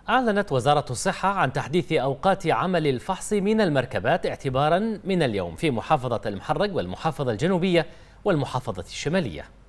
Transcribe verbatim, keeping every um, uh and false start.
أعلنت وزارة الصحة عن تحديث أوقات عمل الفحص من المركبات اعتبارا من اليوم في محافظة المحرق والمحافظة الجنوبية والمحافظة الشمالية.